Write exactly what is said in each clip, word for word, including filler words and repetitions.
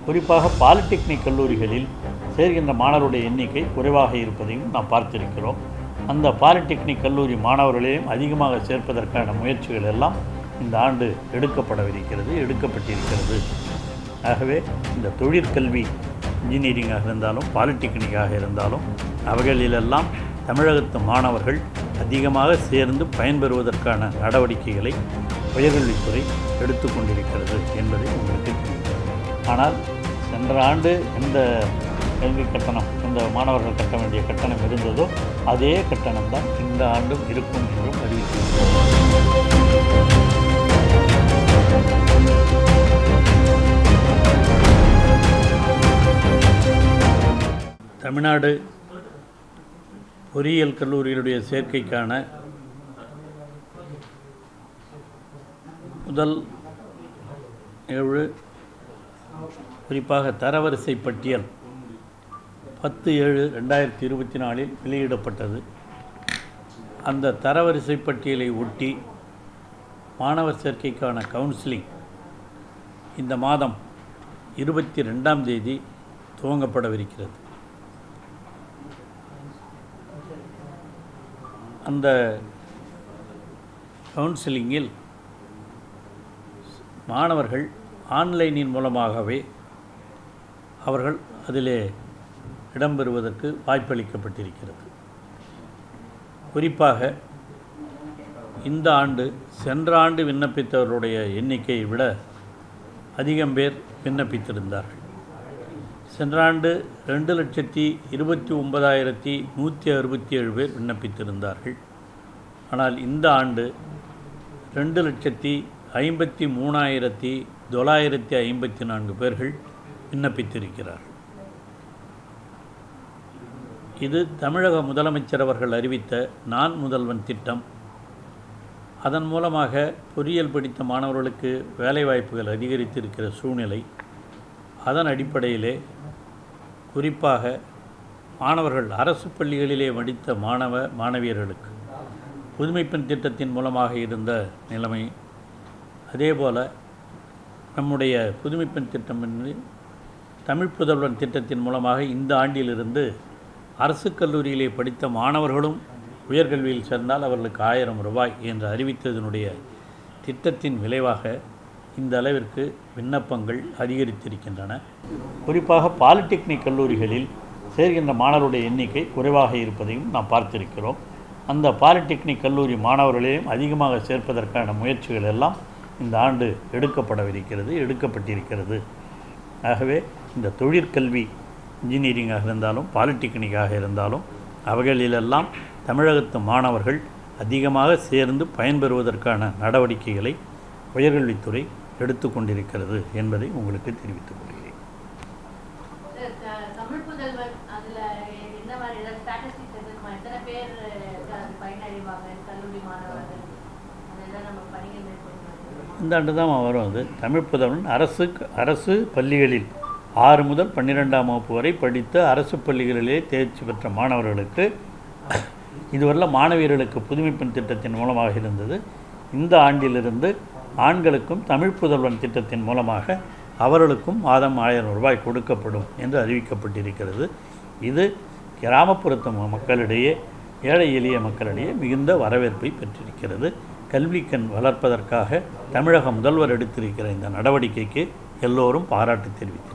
குறிப்பாக பாலிடெக்னிக் கல்லூரிகளில் சேர்கின்ற மாணவருடைய எண்ணிக்கை குறைவாக இருப்பதையும் நாம் பார்த்திருக்கிறோம். அந்த பாலிடெக்னிக் கல்லூரி மாணவர்களையும் அதிகமாக சேர்ப்பதற்கான முயற்சிகள் எல்லாம் இந்த ஆண்டு எடுக்கப்படவிருக்கிறது எடுக்கப்பட்டிருக்கிறது. ஆகவே இந்த தொழிற்கல்வி இன்ஜினியரிங்காக இருந்தாலும் பாலிடெக்னிக்காக இருந்தாலும் அவைகளிலெல்லாம் தமிழகத்து மாணவர்கள் அதிகமாக சேர்ந்து பயன்பெறுவதற்கான நடவடிக்கைகளை உயர்கல்வித்துறை எடுத்துக்கொண்டிருக்கிறது என்பதை உங்களுக்கு தெரிவிக்கிறது. ஆனால் சென்ற ஆண்டு எந்த கல்வி கட்டணம் இந்த மாணவர்கள் கட்ட வேண்டிய கட்டணம் இருந்ததோ அதே கட்டணம் தான் இந்த ஆண்டும் இருக்கும் என்றும் அறிவித்திருக்கிறது. தமிழ்நாடு பொறியியல் கல்லூரிகளுடைய சேர்க்கைக்கான முதல் ஏழு குறிப்பாக தரவரிசை பட்டியல் பத்து ஏழு ரெண்டாயிரத்தி இருபத்தி நாலில் வெளியிடப்பட்டது. அந்த தரவரிசை பட்டியலை ஒட்டி மாணவர் சேர்க்கைக்கான கவுன்சிலிங் இந்த மாதம் இருபத்தி ரெண்டாம் தேதி துவங்கப்படவிருக்கிறது. அந்த கவுன்சிலிங்கில் மாணவர்கள் ஆன்லைனின் மூலமாகவே அவர்கள் அதிலே இடம்பெறுவதற்கு வாய்ப்பளிக்கப்பட்டிருக்கிறது. குறிப்பாக இந்த ஆண்டு சென்ற ஆண்டு விண்ணப்பித்தவர்களுடைய எண்ணிக்கையை விட அதிகம் பேர் விண்ணப்பித்திருந்தார்கள். சென்ற ஆண்டு ரெண்டு லட்சத்தி இருபத்தி ஒன்பதாயிரத்தி நூற்றி அறுபத்தி ஏழு பேர் விண்ணப்பித்திருந்தார்கள். ஆனால் இந்த ஆண்டு ரெண்டு லட்சத்தி ஐம்பத்தி மூணாயிரத்தி தொள்ளாயிரத்தி ஐம்பத்தி நான்கு பேர்கள் விண்ணப்பித்திருக்கிறார்கள். இது தமிழக முதலமைச்சர் அவர்கள் அறிவித்த நான் முதல்வன் திட்டம். அதன் மூலமாக பொறியியல் படித்த மாணவர்களுக்கு வேலைவாய்ப்புகள் அதிகரித்திருக்கிற சூழ்நிலை. அதன் அடிப்படையிலே குறிப்பாக மாணவர்கள் அரசு பள்ளிகளிலே படித்த மாணவ மாணவியர்களுக்கு புதுமைப்பெண் திட்டத்தின் மூலமாக இருந்த நிலைமை, அதேபோல் நம்முடைய புதுமைப்பெண் திட்டம் என்று தமிழ் புதல்வன் திட்டத்தின் மூலமாக இந்த ஆண்டிலிருந்து அரசு கல்லூரியிலே படித்த மாணவர்களும் உயர்கல்வியில் சேர்ந்தால் அவர்களுக்கு ஆயிரம் ரூபாய் என்று அறிவித்ததனுடைய திட்டத்தின் விளைவாக இந்த அளவிற்கு விண்ணப்பங்கள் அதிகரித்திருக்கின்றன. குறிப்பாக பாலிடெக்னிக் கல்லூரிகளில் சேர்கின்ற மாணவருடைய எண்ணிக்கை குறைவாக இருப்பதையும் நாம் பார்த்திருக்கிறோம். அந்த பாலிடெக்னிக் கல்லூரி மாணவர்களையும் அதிகமாக சேர்ப்பதற்கான முயற்சிகள் எல்லாம் இந்த ஆண்டு எடுக்கப்படவிருக்கிறது எடுக்கப்பட்டிருக்கிறது. ஆகவே இந்த தொழிற்கல்வி இன்ஜினியரிங்காக இருந்தாலும் பாலிடெக்னிக்காக இருந்தாலும் அவைகளிலெல்லாம் தமிழகத்து மாணவர்கள் அதிகமாக சேர்ந்து பயன்பெறுவதற்கான நடவடிக்கைகளை உயர்கல்வித்துறை எடுத்துக்கொண்டிருக்கிறது என்பதை உங்களுக்கு தெரிவித்துக் கொள்கிறேன். இந்த ஆண்டு தான் வரும். அது தமிழ் புதல்வன் அரசு அரசு பள்ளிகளில் ஆறு முதல் பன்னிரெண்டாம் வகுப்பு வரை படித்த அரசு பள்ளிகளிலே தேர்ச்சி பெற்ற மாணவர்களுக்கு இதுவரையில் மாணவியர்களுக்கு புதுமைப்பெண் திட்டத்தின் மூலமாக இருந்தது. இந்த ஆண்டிலிருந்து ஆண்களுக்கும் தமிழ் புதல்வன் திட்டத்தின் மூலமாக அவர்களுக்கும் மாதம் ஆயிரம் ரூபாய் கொடுக்கப்படும் என்று அறிவிக்கப்பட்டிருக்கிறது. இது கிராமப்புறத்து மக்களிடையே ஏழை எளிய மக்களிடையே மிகுந்த வரவேற்பை பெற்றிருக்கிறது. கல்விக்கண் வளர்ப்பதற்காக தமிழக முதல்வர் எடுத்திருக்கிற இந்த நடவடிக்கைக்கு எல்லோரும் பாராட்டு தெரிவித்திருக்கிறார்கள்.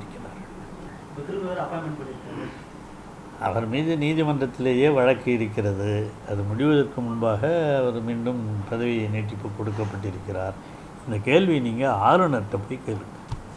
அவர் மீது நீதிமன்றத்திலேயே வழக்கு இருக்கிறது. அது முடிவதற்கு முன்பாக அவர் மீண்டும் பதவியை நீட்டிப்பு கொடுக்கப்பட்டிருக்கிறார். இந்த கேள்வி நீங்கள் ஆளுநர்கிட்ட போய் கேளுங்க.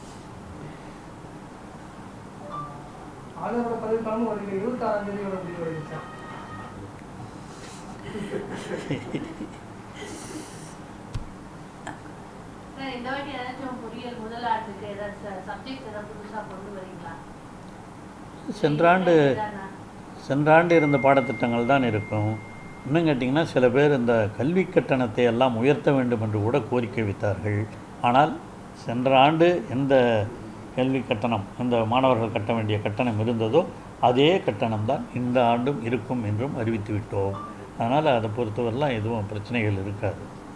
சென்றாண்டு சென்றாண்டு இருந்த பாடத்திட்டங்கள் தான் இருக்கும். இன்னும் கேட்டிங்கன்னா சில பேர் இந்த கல்வி கட்டணத்தை எல்லாம் உயர்த்த வேண்டும் என்று கூட கோரிக்கை வைத்தார்கள். ஆனால் சென்ற ஆண்டு எந்த கல்வி கட்டணம் இந்த மாணவர்கள் கட்ட வேண்டிய கட்டணம் இருந்ததோ அதே கட்டணம் தான் இந்த ஆண்டும் இருக்கும் என்றும் அறிவித்து விட்டோம். அதனால் அதை பொறுத்தவரைலாம் எதுவும் பிரச்சனைகள் இருக்காது.